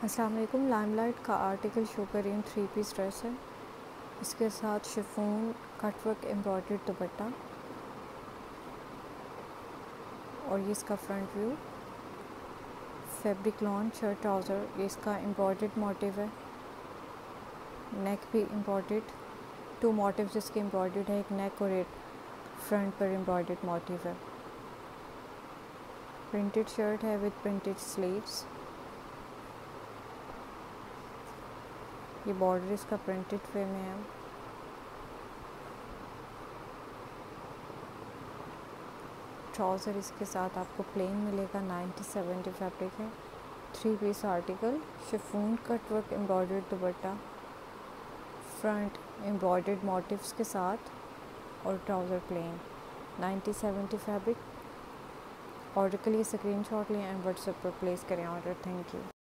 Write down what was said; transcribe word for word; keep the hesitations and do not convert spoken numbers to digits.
अस्सलाम वालेकुम। लाइमलाइट का आर्टिकल शो करें थ्री पीस ड्रेस है। इसके साथ शिफॉन कटवर्क एम्ब्रॉयडर्ड दुपट्टा और ये इसका front view. Fabric lawn shirt trouser, ये इसका एम्ब्रॉयडर्ड मोटिव है। नेक भी एम्ब्रॉयडर्ड, टू मोटिव्स इसके एम्ब्रॉयडर्ड है, एक नेक और एक फ्रंट पर एम्ब्रॉयडर्ड मोटिव है। प्रिंटेड शर्ट है विद प्रिंटेड स्लीव्स। ये बॉर्डर इसका प्रिंटेड वे में है। ट्राउज़र इसके साथ आपको प्लेन मिलेगा, नाइन्टी सेवेंटी फैब्रिक है। Three piece article, chiffon cutwork embroidered दुपट्टा, फ्रंट एम्ब्रॉयडर्ड मोटिव्स के साथ और trouser plane, ninety seventy fabric. Order के लिए स्क्रीनशॉट लें एंड व्हाट्सएप पर प्लेस करें ऑर्डर। Thank you.